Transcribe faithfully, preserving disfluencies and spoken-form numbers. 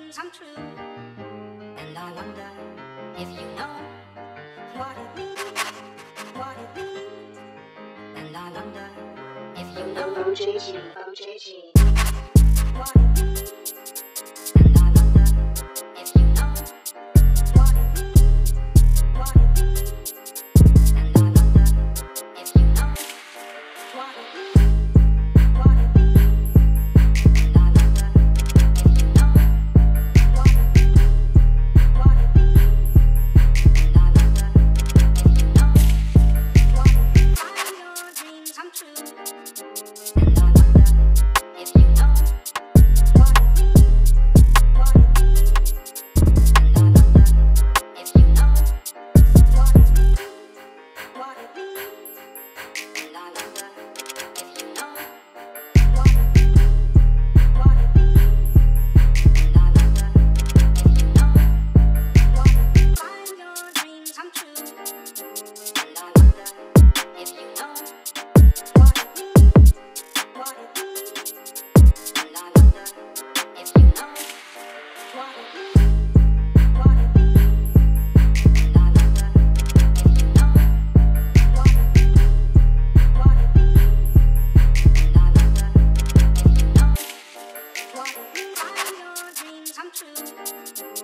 dreams come true. And I wonder if you know what it means, what it means. And I wonder if you know O J G, O J G, what it means. And I wonder if you know what it means, what it means. And I wonder if you know what it means, what it means. And I wonder if you know what it means, what it means. And I wonder if you know what it means. Find your dreams come true. And I wonder if you know what it means, what it means. And I wonder if you know what it means, what it means. And I wonder if you know what it means, what it means. And I wonder if you know what it means. Find your dreams come true. And I wonder if you know what it means, what it means. And I wonder if you know what it means, what it means. And I wonder if you know what it means, what it means. And I wonder if you know what it means. Find your dreams come true.